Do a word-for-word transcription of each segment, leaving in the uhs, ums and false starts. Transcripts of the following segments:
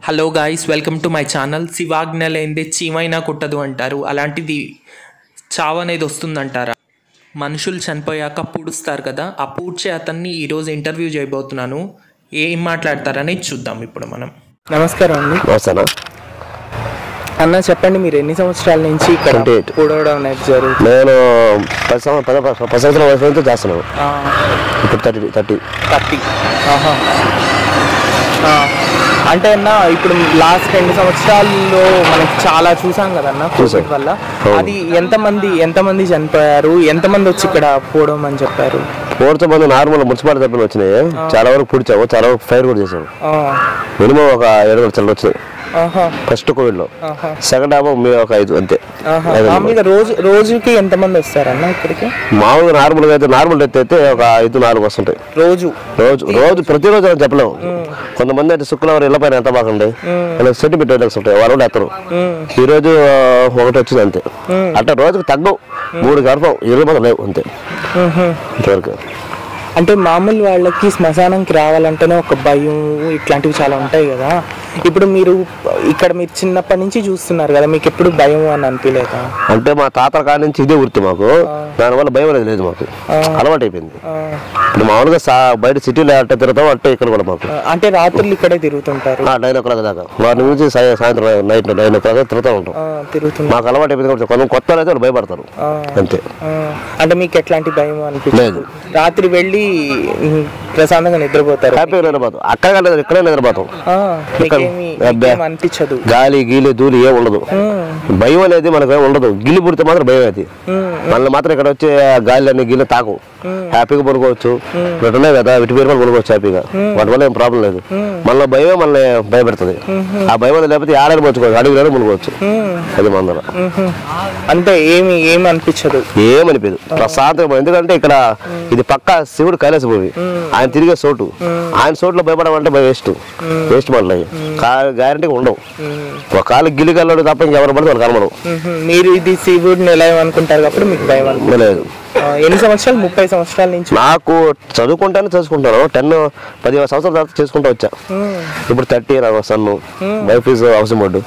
Hello guys, welcome to my channel. శివాజ్ఞ లేనిదే చీమైనా కుట్టదు అంటారు. అలాంటిది చావు అనేది వస్తుందంటారా? మనుషులు చనిపోయాక పూడుస్తారు కదా, ఆ పూడ్చే అతన్ని ఈరోజు ఇంటర్వ్యూ చేయబోతున్నాను. ఏం మాట్లాడతారని చూద్దాం ఇప్పుడు మనం. నమస్కారం అండి. వస్తానా అన్న చెప్పండి, మీరు ఎన్ని సంవత్సరాల నుంచి ఇక్కడ పూడవడం అనేది జరుగుతుంది? నేను పది సంవత్సరాలు పది సంవత్సరాల వయసు నుంచి చేస్తున్నాను. ఇప్పుడు థర్టీ థర్టీ థర్టీ అంటే అన్న, ఇప్పుడు లాస్ట్ రెండు సంవత్సరాల్లో మనకి చాలా చూసాం కదన్న కోవిడ్ వల్ల. అది ఎంతమంది ఎంతమంది చనిపోయారు, ఎంతమంది వచ్చి ఇక్కడ పోవడం అని చెప్పారు? పూర్తి మంది నార్మల్ మున్సిపాలిటీ తరపున వచ్చినాయి. చాలా వరకు పూడ్చాము, చాలా వరకు ఫైర్ కూడా చేసాము. మినిమం ఒక ఏడు వందల వచ్చినాయి ఫస్ట్ కోవిడ్ లో. సెకండ్ హాఫ్ ఒక ఐదు అంతే. మామూలుగా రోజు రోజుకి ఎంతమంది వస్తారన్న ఇక్కడికి? మామూలుగా నార్మల్ గా అయితే నార్మల్ డెత్ అయితే ఒక ఐదు నాలుగు వస్తుంటాయి రోజు రోజు రోజు ప్రతిరోజు అని చెప్పలేము. కొంతమంది అయితే శుక్రవారం ఇళ్ల పైన ఎంత బాగుండే సర్టిఫికెట్ ఉంటాయి, వారు కూడా ఎత్తరు. ఈ రోజు ఒకటి వచ్చింది అంతే. అంటే రోజుకి తగ్గవు, మూడు గర్భం ఇరవై మంది లేవు అంతే ఇంతవరకు. అంటే మామూలు వాళ్ళకి శ్మశానంకి రావాలంటేనే ఒక భయం, ఇట్లాంటివి చాలా ఉంటాయి కదా. ఇప్పుడు మీరు ఇక్కడ మీరు చిన్నప్పటి నుంచి చూస్తున్నారు కదా, మీకు ఎప్పుడు భయం అని అనిపించలేదా? అంటే మా తాతల కాడి నుంచి ఇదే వృత్తి మాకు, దానివల్ల భయం అనేది లేదు, మాకు అలవాటు అయిపోయింది. ఇప్పుడు మామూలుగా బయట సిటీలో అట్టే తిరుగుతాం, అట్టే ఇక్కడ కూడా మాకు. అంటే రాత్రులు ఇక్కడే తిరుగుతుంటారు? నైన్ ఓ క్లాక్ దాకా, మార్నింగ్ నుంచి సాయంత్రం నైట్ నైన్ ఓ క్లాక్ తిరుగుతూ ఉంటాం. తిరుగుతుంది మాకు అలవాటు అయిపోయింది. కొంచెం కొత్త అయితే వాళ్ళు భయపడతారు అంతే. అంటే మీకు ఎట్లాంటి భయం అనిపించలేదు? రాత్రి వెళ్ళి ప్రశాంతంగా నిద్రపోతారు, హ్యాపీగా నిద్రపోతాం. అక్కడ లేదు, ఇక్కడే నిద్రపోతాం. అనిపించదు, గాలి గీలి ధూళి ఏం ఉండదు. భయం అనేది మనకు ఉండదు. గిల్లి పుడితే మాత్రం భయం అది. మళ్ళీ మాత్రం ఇక్కడ వచ్చే గాలి అన్ని గిల్లి తాకు, హ్యాపీగా పడుకోవచ్చు. ఉన్నాయి కదా విటి పేరు కూడా పడుకోవచ్చు హ్యాపీగా, వాటి వల్ల ఏం ప్రాబ్లం లేదు. మళ్ళీ భయమే మనల్ని భయపెడుతుంది. ఆ భయం అనేది లేకపోతే ఆడని పోచుకోవచ్చు, అడుగులో మునుకోవచ్చు. అది మందర అంటే ఏమి ఏమి అనిపించదు, ఏమనిపించదు, ప్రశాంతంగా. ఎందుకంటే ఇక్కడ ఇది పక్కా శివుడు కైలాస భూమి, ఆయన తిరిగే చోటు. ఆయన చోట్ల భయపడమంటే వేస్ట్ వేస్ట్ మళ్ళీ గ్యారంటీ ఉండవు. ఒక కాలు గిలిగల్లాడు తప్ప ఇంకెవరు పడితే వాళ్ళు కనబడవు. మీరు ఇది శివుడిని ఎలా అనుకుంటారు కాబట్టి మీకు భయం లేదు. ఎన్ని సంవత్సరాలు? ముప్పై సంవత్సరాల నుంచి నాకు చదువుకుంటానే చదువుకుంటాను. టెన్ పదిహేను సంవత్సరాల తర్వాత చేసుకుంటూ వచ్చా. ఇప్పుడు థర్టీ నాకు son, wife is house board.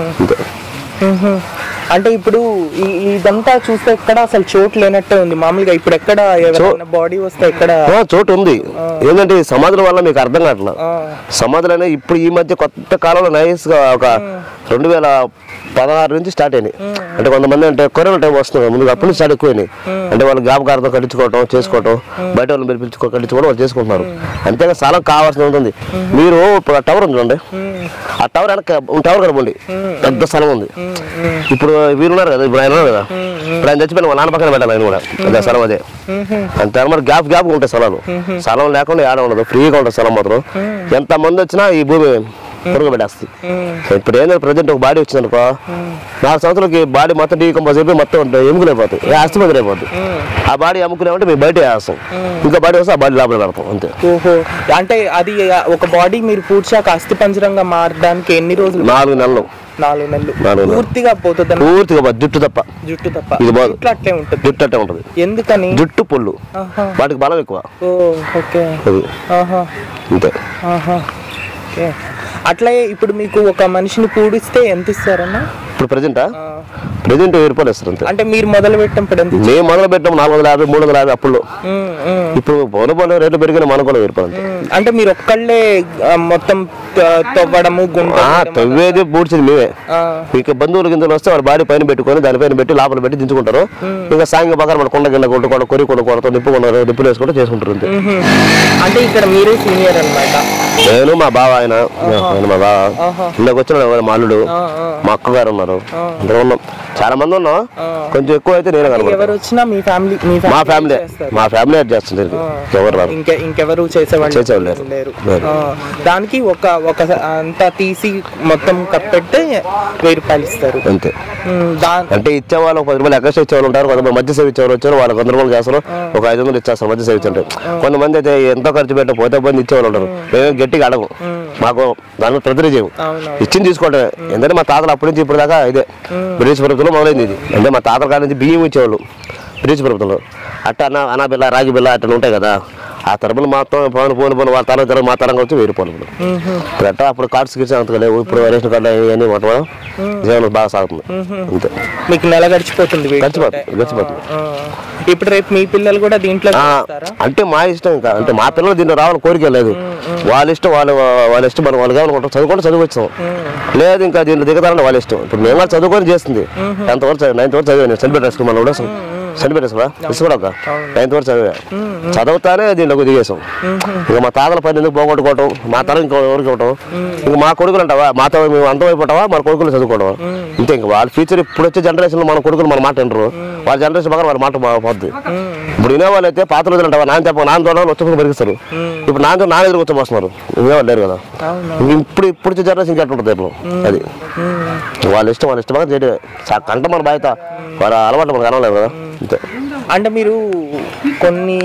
అంటే ఇప్పుడు ఇదంతా చూస్తే ఎక్కడ అసలు చోటు లేనట్టే ఉంది. మామూలుగా ఇప్పుడు ఎక్కడ బాడీ వస్తే ఎక్కడ చోటు ఉంది. ఏంటంటే సమాధుల వల్ల మీకు అర్థం కావట్లా. సమాధులు అనేవి ఇప్పుడు ఈ మధ్య కొత్త కాలంలో నైస్ గా ఒక రెండు వేల పదహారు నుంచి స్టార్ట్ అయినాయి. అంటే కొంతమంది అంటే కరోనా టైం వస్తుంది ముందు, అప్పటి నుంచి స్టార్ట్ ఎక్కువైనాయి. అంటే వాళ్ళు జ్ఞాపకార్థం కట్టించుకోవటం చేసుకోవటం, బయట వాళ్ళని పిలిపించుకో కట్టించుకోవడం వాళ్ళు చేసుకుంటున్నారు. అంతేగా స్థలం కావాల్సి ఉంటుంది. మీరు ఇప్పుడు ఆ టవర్ ఉంది చూడండి, ఆ టవర్ వెనక టవర్ కనుకోండి, పెద్ద స్థలం ఉంది. ఇప్పుడు వీరున్నారు కదా, ఇప్పుడు ఆయన ఉన్నారు కదా, ఇప్పుడు ఆయన చచ్చిపోయిన వాళ్ళ నాన్న పక్కన పెట్టాలి ఆయన కూడా. అదే స్థలం అదే. అంతే మరి గ్యాప్ గ్యాప్ ఉంటాయి స్థలాలు. స్థలం లేకుండా ఏడ ఉండదు, ఫ్రీగా ఉంటుంది స్థలం మాత్రం. ఎంత మంది వచ్చినా ఈ భూమి పొరుగు పెట్టేస్తుంది. ఇప్పుడు ఏంటంటే ప్రజెంట్ ఒక బాడీ వచ్చింది అనుకో, నాలుగు సంవత్సరాలకి బాడీ మొత్తం డీకంపోజ్ అయిపోయి మొత్తం ఎముకలు అయిపోతాయి, ఆస్తి మంది అయిపోతుంది. ఆ బాడీ అమ్ముకునేమంటే మేము బయట వేస్తాం, ఇంకా బాడీ వస్తే ఆ బాడీ లోపల పెడతాం అంతే. ఓహో, అంటే అది ఒక బాడీ మీరు పూడ్చాక అస్థి పంజరంగా మారడానికి ఎన్ని రోజులు? నాలుగు నెలలు. నాలుగు నెలలు పూర్తిగా పోతుంది? పూర్తిగా జుట్టు తప్ప. జుట్టు తప్ప ఇది బాగా అట్లే ఉంటుంది. జుట్టు అట్టే ఉంటుంది. ఎందుకని? జుట్టు పొల్లు, వాటికి బలం ఎక్కువ. అంతే. అట్లాగే ఇప్పుడు మీకు ఒక మనిషిని పూడిస్తే ఎంత ఇస్తారన్నా? ఇప్పుడు ప్రెజెంటా ప్రెజెంట్ వెయ్యి రూపాయలు ఇస్తారు అంతే. అంటే మీరు మొదలు పెట్టినప్పుడు ఎంత? మేము మొదలు పెట్టాం నాలుగు వందల యాభై మూడు వందల యాభై అప్పుడు. ఇప్పుడు పౌన రేట్లు పెరిగిన మనకు వెయ్యి రూపాయలు అంతే. అంటే మీరు ఒక్కళ్ళే మొత్తం తవ్వడము గుంట తవ్వేది పూడ్చింది మేమే. ఇక బంధువులు గింజలు వస్తే వాళ్ళ బాడీ పైన పెట్టుకొని దానిపైన పెట్టి లోపల పెట్టి దించుకుంటారు. ఇంకా సాయంగా పక్కన మన కొండ గిన్నె కొట్టుకోవడం, కొరి కొనుక్కోవడం, నిప్పు కొనరు, నిప్పులు వేసుకుంటూ చేసుకుంటారు అంతే. అంటే ఇక్కడ మీరే సీనియర్ అనమాట? నేను మా బావ, ఆయన నేను మా బావ, ఇందాక వచ్చిన మా అల్లుడు, మా అక్కగారు ఉన్నారు, అందరూ ఉన్నాం. చాలా మంది ఉన్నాం, కొంచెం ఎక్కువ అయితే నేను ఎవరు వచ్చినా మీ ఫ్యామిలీ మా ఫ్యామిలీ మా ఫ్యామిలీ యాడ్ చేస్తుంది. ఎవరు ఇంకెవరు చేసేవాళ్ళు చేసేవాళ్ళు లేరు. దానికి ఒక ఒక అంతా తీసి మొత్తం కప్పెట్టి వెయ్యి రూపాయలు ఇస్తారు అంతే. అంటే ఇచ్చేవాళ్ళు ఒక పది రూపాయలు ఎక్స్ట్రా ఇచ్చేవాళ్ళు ఉంటారు. కొంతమంది మధ్య సేవ ఇచ్చేవాళ్ళు వచ్చారు, వాళ్ళకి వంద రూపాయలు చేస్తారు, ఒక ఐదు వందలు ఇచ్చేస్తారు మధ్య సేవ ఇచ్చారు. కొంతమంది అయితే ఎంతో ఖర్చు పెట్ట పోతే పోయి ఇచ్చేవాళ్ళు ఉంటారు. మేము గట్టిగా అడగం, మాకు దాని ప్రతిదీ చేయము, ఇచ్చింది తీసుకోవటమే. ఎందుకంటే మా తాతలు అప్పటి నుంచి ఇప్పుడు దాకా ఇదే బ్రిటిష్ ప్రభుత్వంలో మొదలైంది ఇది. అంటే మా తాతల కాడ నుంచి బియ్యం ఇచ్చేవాళ్ళు బ్రిటిష్ ప్రభుత్వంలో. అట్ట అన్న అనా బిల్ల, రాగి బిల్ల అట్లా ఉంటాయి కదా, ఆ తరపున మొత్తం పోను పోను పోను వాళ్ళ తరం తరం మా తరంగా వచ్చి వెయ్యి రూపాయలు ఇప్పుడు ఇప్పుడు అట్టా అప్పుడు కార్డ్స్ గిట్స్ అంతగా లేవు ఇప్పుడు రేషన్ కార్డు ఇవన్నీ మొత్తం జీవనం బాగా సాగుతుంది అంతే మీకు నెల గడిచిపోతుంది గడిచిపోతుంది గడిచిపోతుంది ఇప్పుడు రేపు మీ పిల్లలు కూడా దీంట్లో అంటే మా ఇష్టం ఇంకా అంటే మా పిల్లలు దీంట్లో రావాలని కోరిక లేదు వాళ్ళ ఇష్టం వాళ్ళు వాళ్ళ ఇష్టం మనం వాళ్ళు కావాలనుకుంటాం చదువుకుంటే చదువుకొచ్చాం లేదు ఇంకా దీంట్లో దిగుతారని వాళ్ళ ఇష్టం ఇప్పుడు మేము కూడా చదువుకొని చేస్తుంది టెన్త్ వరకు నైన్త్ వరకు చదివాను సెంట్రల్ స్కూల్ మన కూడా సెంట్రల్ స్కూల్ తీసుకోవడం నైన్త్ వరకు చదివా చదువుతానే దీంట్లోకి దిగేసాం ఇంకా మా తాతల పని ఎందుకు పోగొట్టుకోవటం మా తరం ఇంకో ఎవరికి ఇవ్వటం ఇంకా మా కొడుకులు అంటావా మాతో మేము అంతం అయిపోతావా మన కొడుకులు చదువుకోవడం ఇంతే ఇంకా వాళ్ళ ఫ్యూచర్ ఇప్పుడు వచ్చే జనరేషన్లో మన కొడుకులు మన మాట వింటారు వాళ్ళ జనరేషన్ బాగా వాళ్ళ మాట పోద్ది ఇప్పుడు వినేవాళ్ళు అయితే పాత రోజులు అంటావా నాన్న చెప్ప నాన్న తోడ వచ్చి పెరిగిస్తారు ఇప్పుడు నాన్న నాన్న ఎదురు వచ్చి వినేవాళ్ళు లేరు కదా ఇప్పుడు ఇప్పుడు వచ్చే జనరేషన్ ఇంకా ఉంటుంది ఇప్పుడు అది వాళ్ళ ఇష్టం వాళ్ళ ఇష్టం బాగా చేయడం కంట మన బాధ్యత వాళ్ళ అలవాటు మనకు అనలేదు కదా అంతే అంటే మీరు కొన్ని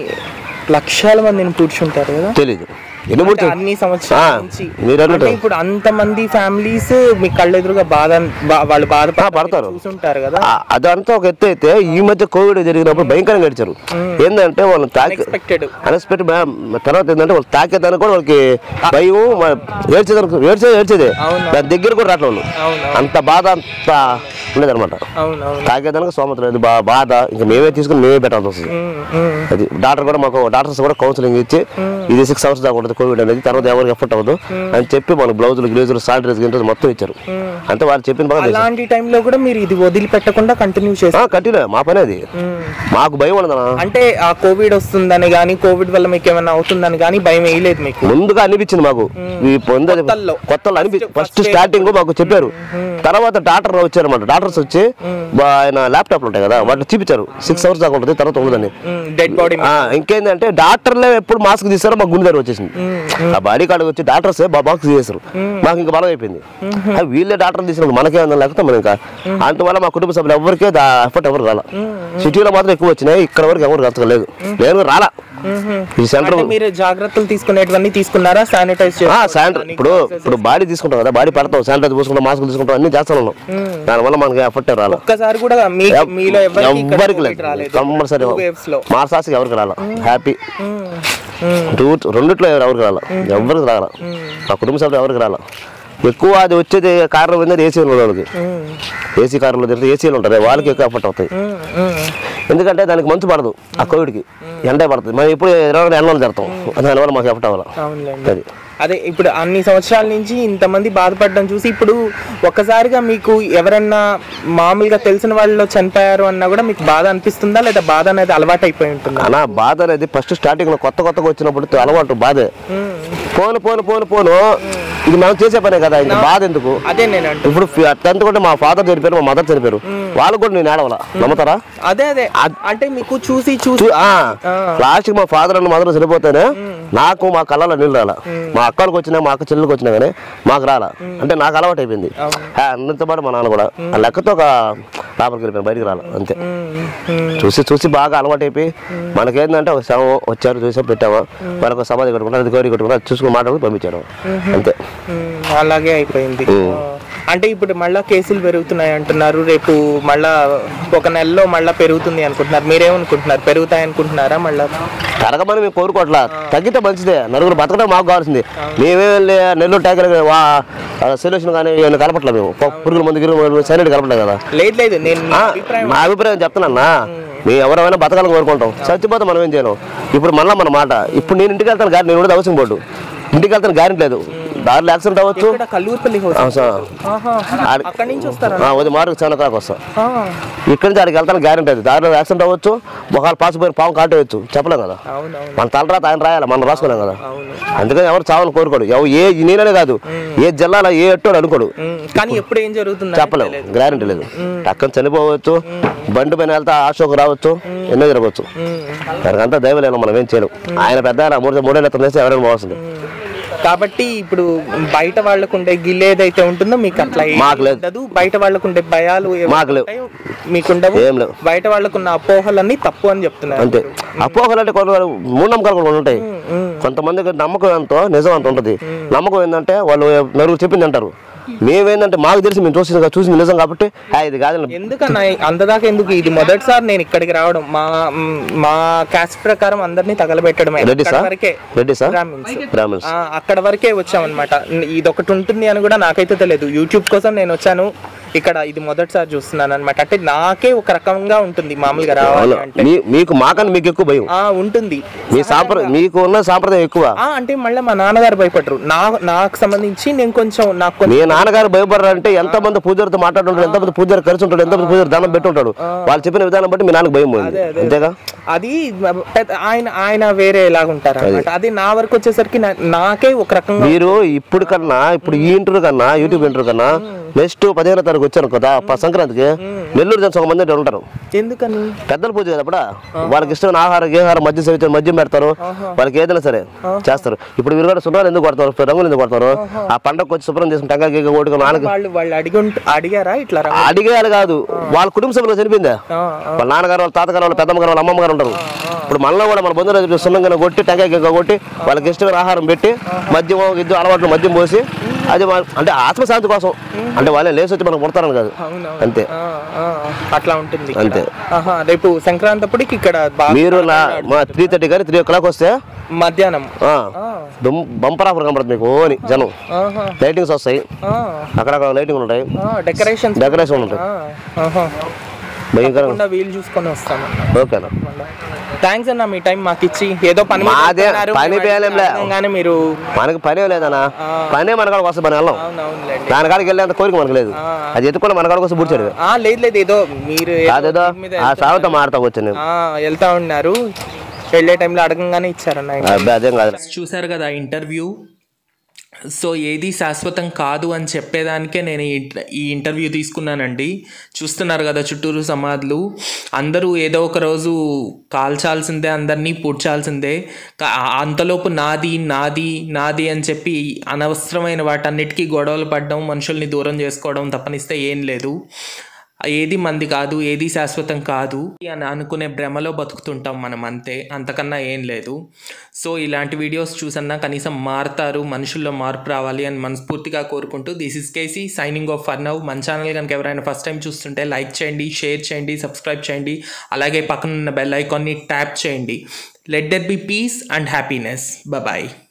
లక్షల మందిని కూర్చుంటారు కదా తెలీదు ఎన్ని అన్ని సంవత్సరాల నుంచి ఇప్పుడు అంత మంది ఫ్యామిలీస్ మీ కళ్ళెదురుగా బాధ వాళ్ళు బాధపడతారు చూసుంటారు కదా అదంతా ఒక ఎత్తు అయితే ఈ మధ్య కోవిడ్ జరిగినప్పుడు భయంకరంగా గడిచారు ఏంటంటే వాళ్ళు తాకి అన్ఎక్స్పెక్టెడ్ తర్వాత ఏంటంటే వాళ్ళు తాకేదానికి కూడా వాళ్ళకి భయం ఏడ్చేదానికి ఏడ్చేది ఏడ్చేదే దాని దగ్గర కూడా రావట్లేదు వాళ్ళు అంత బాధ అంత ఉండేది అనమాట తాగేదానికి సోమత లేదు బాధ ఇంకా మేమే తీసుకుని మేమే పెట్టాల్సి వస్తుంది అది డాక్టర్ కూడా మాకు డాక్టర్స్ కూడా కౌన్సిలింగ్ ఇచ్చి ఇది సిక్స్ అవర్స్ దాకా ఉంటుంది కోవిడ్ అనేది తర్వాత ఎవరికి ఎఫెక్ట్ అవ్వదు అని చెప్పి మనకు బ్లౌజులు గ్లేజులు శానిటైజర్ గింటలు మొత్తం ఇచ్చారు అంటే వాళ్ళు చెప్పిన బాగా అలాంటి టైంలో కూడా మీరు ఇది వదిలిపెట్టకుండా కంటిన్యూ చేస్తారు కంటిన్యూ మా పని అది మాకు భయం ఉండదా అంటే ఆ కోవిడ్ వస్తుందని కానీ కోవిడ్ వల్ల మీకు ఏమైనా అవుతుందని కానీ భయం వేయలేదు మీకు ముందుగా అనిపించింది మాకు ఈ కొత్తలో అనిపించింది ఫస్ట్ స్టార్టింగ్ మాకు చెప్పారు తర్వాత డాక్టర్ వచ్చారన్నమాట డాక్టర్స్ వచ్చి ఆయన ల్యాప్టాప్లు ఉంటాయి కదా వాటిని చూపించారు సిక్స్ అవర్స్ దాకా ఉంటుంది తర్వాత ఉండదని డెడ్ బాడీ ఇంకేంటంటే డాక్టర్లే ఎప్పుడు మాస్క్ తీసారో మాకు గుండె దగ్గర వచ్చేసింది ఆ బాడీ కార్డు వచ్చి డాక్టర్స్ బాక్స్ తీసేసారు మాకు ఇంకా బలం అయిపోయింది వీళ్ళే డాక్టర్ తీసినప్పుడు మనకేమన్నా లేకపోతే మనం ఇంకా అంత వల్ల మా కుటుంబ సభ్యులు ఎవరికే ఎఫర్ట్ ఎవరు రాలా సిటీలో మాత్రం ఎక్కువ వచ్చినాయి ఇక్కడ వరకు ఎవరు కలగలేదు నేను రాలా ఈ సెంటర్ మీరు జాగ్రత్తలు తీసుకునేటివన్నీ తీసుకున్నారా శానిటైజ్ ఇప్పుడు ఇప్పుడు బాడీ తీసుకుంటాం కదా బాడీ పెడతాం శానిటైజ్ తీసుకుంటాం మాస్క్ తీసుకుంటాం అన్ని చేస్తాను ఉన్నాం దానివల్ల మనకి ఎఫర్ట్ రాలా ఒక్కసారి కూడా ఎవరికి లేదు కంపల్సరీ మా సాక్షికి ఎవరికి రాలా హ్యాపీ రెండిట్లో ఎవరికి రాలా ఎవరికి రాలా మా కుటుంబ సభ్యులు ఎవరికి రాలా ఎక్కువ అది వచ్చేది కారణం ఏంటంటే ఏసీ ఉన్న వాళ్ళకి ఏసీ కారులో తిరిగితే ఏసీలు ఉంటారు వాళ్ళకి ఎక్కువ ఎఫర్ట్ అవుతాయి ఎందుకంటే దానికి మంచు పడదు ఆ కోవిడ్కి ఎండే పడుతుంది మనం ఇప్పుడు ఇరవై ఎండలో జరుగుతాం దానివల్ల మాకు ఎఫర్ట్ అవ్వాలి అది అదే ఇప్పుడు అన్ని సంవత్సరాల నుంచి ఇంతమంది బాధపడడం చూసి ఇప్పుడు ఒక్కసారిగా మీకు ఎవరన్నా మామూలుగా తెలిసిన వాళ్ళు చనిపోయారు అన్నా కూడా మీకు బాధ అనిపిస్తుందా లేదా బాధ అనేది అలవాటు అయిపోయి ఉంటుందా అలా బాధ అనేది ఫస్ట్ స్టార్టింగ్ లో కొత్త కొత్తగా వచ్చినప్పుడు అలవాటు బాధే పోను పోను పోను పోను ఇది మనం చేసే పనే కదా ఇంకా బాధ ఎందుకు అదే నేను ఇప్పుడు టెన్త్ కూడా మా ఫాదర్ చనిపోయారు మా మదర్ చనిపోయారు వాళ్ళు కూడా నేను ఏడవాలా నమ్ముతారా అదే అదే అంటే మీకు చూసి చూసి లాస్ట్ మా ఫాదర్ అండ్ మదర్ చనిపోతేనే నాకు మా కళ్ళలో నీళ్ళు రాలా మా అక్కడికి వచ్చినా మా అక్క చెల్లెలకు వచ్చినా కానీ మాకు రాలా అంటే నాకు అలవాటు అయిపోయింది అందరితో పాటు మా నాన్న కూడా ఆ లెక్కతో ఒక లోపలికి వెళ్ళిపోయాను బయటికి రాలా అంతే చూసి చూసి బాగా అలవాటు అయిపోయి మనకేంటంటే ఒక శవం వచ్చారు చూసా పెట్టామా వాళ్ళకి సమాధి కట్టుకుంటారు అది గౌరీ కట్టుకుంటారు చూసుకుని మాట్లాడుకుని పంపించారు అంతే అలాగే అయిపోయింది అంటే ఇప్పుడు మళ్ళా కేసులు పెరుగుతున్నాయి అంటున్నారు రేపు మళ్ళా ఒక నెలలో మళ్ళా పెరుగుతుంది అనుకుంటున్నారు మీరేమనుకుంటున్నారు పెరుగుతాయి అనుకుంటున్నారా మళ్ళా తరగమని మేము కోరుకోవట్లా తగ్గితే మంచిదే నలుగురు బతకడం మాకు కావాల్సింది మేమేం నెల్లూరు ట్యాకర్ సొల్యూషన్ కానీ కలపట్లేదు మేము పురుగుల మంది గిరుగు సైలెంట్ కలపట్లేదు కదా లేదు లేదు నేను మా అభిప్రాయం చెప్తున్నా మేము ఎవరైనా బతకాలని కోరుకుంటాం చచ్చిపోతే మనం ఏం చేయను ఇప్పుడు మళ్ళీ మన మాట ఇప్పుడు నేను ఇంటికి వెళ్తాను గారి నేను కూడా అవసరం పోటు ఇంటికి వెళ్తాను గ్యారెంటీ లేదు దారిలో యాక్సిడెంట్ అవ్వచ్చు మార్కు చాలా కాకు వస్తా ఇక్కడి నుంచి ఆడికి వెళ్తాను గ్యారెంటీ అది దారిలో యాక్సిడెంట్ అవ్వచ్చు ఒకవేళ పాసిపోయిన పాము కాటవచ్చు చెప్పలేం కదా మన తలరాత ఆయన రాయాలి మనం రాసుకోలేం కదా అందుకని ఎవరు చావని కోరుకోడు ఎవరు ఏ నేననే కాదు ఏ జిల్లాలో ఏ ఎట్టో అనుకోడు కానీ ఎప్పుడు ఏం జరుగుతుంది చెప్పలేము గ్యారెంటీ లేదు టక్కన చనిపోవచ్చు బండి పైన వెళ్తే ఆశోకు రావచ్చు ఎన్నో జరగవచ్చు దానికంతా దైవలేను మనం ఏం చేయలేం ఆయన పెద్ద మూడు మూడేళ్ళు ఎత్తం చేస్తే ఎవరైనా పోవాల్సింది కాబట్టి ఇప్పుడు బయట వాళ్ళకు ఉండే గిల్ ఏదైతే ఉంటుందో మీకు అట్లా మాకు లేదు బయట వాళ్ళకు ఉండే భయాలు మాకు లేవు మీకుండవు ఏం లేవు బయట వాళ్ళకు ఉన్న అపోహలన్నీ తప్పు అని చెప్తున్నారు అంతే అపోహలు అంటే కొన్ని మూఢనమ్మకాలు కూడా ఉంటాయి కొంతమందికి నమ్మకం ఎంతో నిజం అంత ఉంటుంది నమ్మకం ఏంటంటే వాళ్ళు నలుగురు చెప్పింది అంటారు మేమేందంటే మాకు తెలిసి మేము చూసి చూసింది నిజం కాబట్టి ఇది కాదు. ఎందుకన్నా అంతదాకా ఎందుకు? ఇది మొదటిసారి నేను ఇక్కడికి రావడం. మా మా క్యాస్ట్ ప్రకారం అందరినీ తగలబెట్టడమే. అక్కడ వరకే వచ్చామన్నమాట. ఇది ఒకటి ఉంటుంది అని కూడా నాకైతే తెలియదు. యూట్యూబ్ కోసం నేను వచ్చాను, ఇక్కడ ఇది మొదటిసారి చూస్తున్నాను అనమాట. అంటే నాకే ఒక రకంగా ఉంటుంది మామూలుగా రావాలి అంటే. మీకు మాకన్నా మీకు ఎక్కువ భయం ఉంటుంది. మీ సాంప్రదాయం మీకు ఉన్న సాంప్రదాయం ఎక్కువ అంటే మళ్ళీ మా నాన్నగారు భయపడరు. నా నాకు సంబంధించి నేను కొంచెం నాకు మీ నాన్నగారు భయపడరు అంటే ఎంత మంది పూజారితో మాట్లాడుతుంటాడు, ఎంత మంది పూజారి కలిసి ఉంటాడు, ఎంత మంది పూజారి దానం పెట్టుంటాడు. వాళ్ళు చెప్పిన విధానం బట్టి మీ నాన్నకు భయం పోయింది అంతేగా. అది ఆయన ఆయన వేరే ఎలాగ ఉంటారు అనమాట. అది నా వరకు వచ్చేసరికి నాకే ఒక రకంగా. మీరు ఇప్పుడు కన్నా ఇప్పుడు ఈ ఇంటర్వ్యూ కన్నా యూట్యూబ్ ఇంటర్వ్యూ కన్నా నెక్స్ట్ పదిహేనో తారీఖు వచ్చారు కదా సంక్రాంతికి నెల్లూరు జన్స్ ఒక మంది ఉంటారు. ఎందుకని? పెద్దల పూజ కదా అప్పుడు వాళ్ళకి ఇష్టమైన ఆహారం గేహారం మద్యం సేవించారు, మద్యం పెడతారు, వాళ్ళకి ఏదైనా సరే చేస్తారు. ఇప్పుడు మీరు కూడా సున్నాలు ఎందుకు కొడతారు, రంగులు ఎందుకు కొడతారు? ఆ పండగకు వచ్చి శుభ్రం చేసుకుని టంగా గీగ కొట్టుకుని అడిగారా ఇట్లా? అడిగేయాలి కాదు, వాళ్ళ కుటుంబ సభ్యులు చనిపోయిందా, వాళ్ళ నాన్నగారు వాళ్ళ తాతగారు వాళ్ళ పెద్దమ్మ గారు వాళ్ళ అమ్మమ్మ గారు ఉంటారు. ఇప్పుడు మనలో కూడా మన బంధువులు సున్నంగా కొట్టి టంగా గీగ కొట్టి వాళ్ళకి ఇష్టమైన ఆహారం పెట్టి మద్యం ఇద్దరు అలవాట్లు మద్యం పోసి అది అంటే ఆత్మశాంతి కోసం. అంటే వాళ్ళే లేచి వచ్చి మనకు పుడతారని కాదు, అంతే. అట్లా ఉంటుంది అంతే. రేపు సంక్రాంతి అప్పటికి ఇక్కడ మీరు మా త్రీ థర్టీ కానీ త్రీ ఓ క్లాక్ వస్తే మధ్యాహ్నం బంపర్ ఆఫర్ కనబడుతుంది మీకు ఓని జనం. లైటింగ్స్ వస్తాయి, అక్కడక్కడ లైటింగ్ ఉంటాయి, డెకరేషన్ డెకరేషన్ ఉంటాయి. భయంకరంగా వీలు చూసుకొని వస్తాను. ఓకేనా, థ్యాంక్స్ అన్న మీ టైం మాకు ఇచ్చి. ఏదో పని పని కానీ మీరు మనకి పనే లేదన్నా, పనే మన కాడికి వస్తే పని వెళ్ళాం. దాని కాడికి వెళ్ళేంత కోరిక మనకు లేదు, అది ఎత్తుకుని మన కాడికి వస్తే పూడ్చాడు. లేదు లేదు ఏదో మీరు అదేదో ఆ సాగుతో మారుతా వచ్చాను వెళ్తా ఉన్నారు, వెళ్ళే టైంలో అడగంగానే ఇచ్చారన్న. అదేం కాదు. చూసారు కదా ఇంటర్వ్యూ. సో ఏది శాశ్వతం కాదు అని చెప్పేదానికే నేను ఈ ఇంటర్వ్యూ తీసుకున్నానండి. చూస్తున్నారు కదా చుట్టూరు సమాధులు, అందరూ ఏదో ఒక రోజు కాల్చాల్సిందే, అందరినీ పూడ్చాల్సిందే. అంతలోపు నాది నాది నాది అని చెప్పి అనవసరమైన వాటన్నిటికీ గొడవలు పడడం, మనుషుల్ని దూరం చేసుకోవడం తప్పనిస్తే ఏం లేదు. ఏది మంది కాదు, ఏది శాశ్వతం కాదు అని అనుకునే భ్రమలో బతుకుతుంటాం మనం, అంతే, అంతకన్నా ఏం లేదు. సో ఇలాంటి వీడియోస్ చూసన్నా కనీసం మారుతారు, మనుషుల్లో మార్పు రావాలి అని మనస్ఫూర్తిగా కోరుకుంటూ this is KC signing off for now. మన ఛానల్ కనుక ఎవరైనా ఫస్ట్ టైం చూస్తుంటే లైక్ చేయండి, షేర్ చేయండి, సబ్స్క్రైబ్ చేయండి, అలాగే పక్కనున్న బెల్ ఐకాన్ని ట్యాప్ చేయండి. Let there be peace and happiness. Bye.